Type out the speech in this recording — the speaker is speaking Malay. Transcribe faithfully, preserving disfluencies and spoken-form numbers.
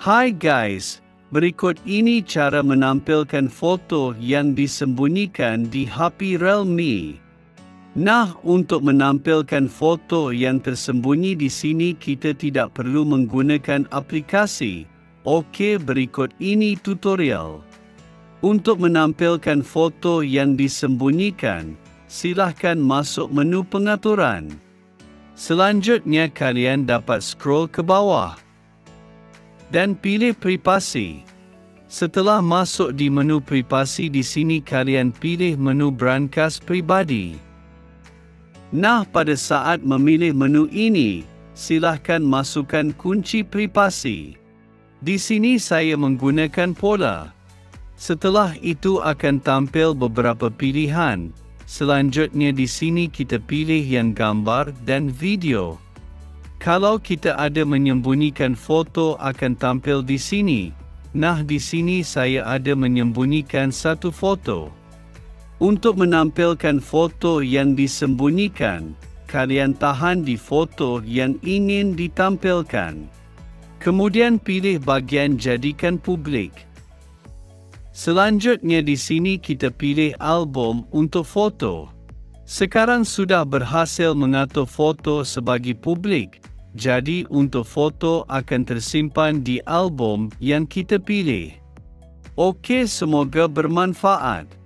Hai guys, berikut ini cara menampilkan foto yang disembunyikan di H P Realme. Nah, untuk menampilkan foto yang tersembunyi di sini kita tidak perlu menggunakan aplikasi. Okey, berikut ini tutorial. Untuk menampilkan foto yang disembunyikan, silahkan masuk menu pengaturan. Selanjutnya kalian dapat scroll ke bawah dan pilih privasi. Setelah masuk di menu privasi di sini kalian pilih menu brankas pribadi. Nah, pada saat memilih menu ini, silahkan masukkan kunci privasi. Di sini saya menggunakan pola. Setelah itu akan tampil beberapa pilihan. Selanjutnya di sini kita pilih yang gambar dan video. Kalau kita ada menyembunyikan foto akan tampil di sini. Nah, di sini saya ada menyembunyikan satu foto. Untuk menampilkan foto yang disembunyikan, kalian tahan di foto yang ingin ditampilkan. Kemudian pilih bagian jadikan publik. Selanjutnya di sini kita pilih album untuk foto. Sekarang sudah berhasil mengatur foto sebagai publik. Jadi untuk foto akan tersimpan di album yang kita pilih. Okey, semoga bermanfaat.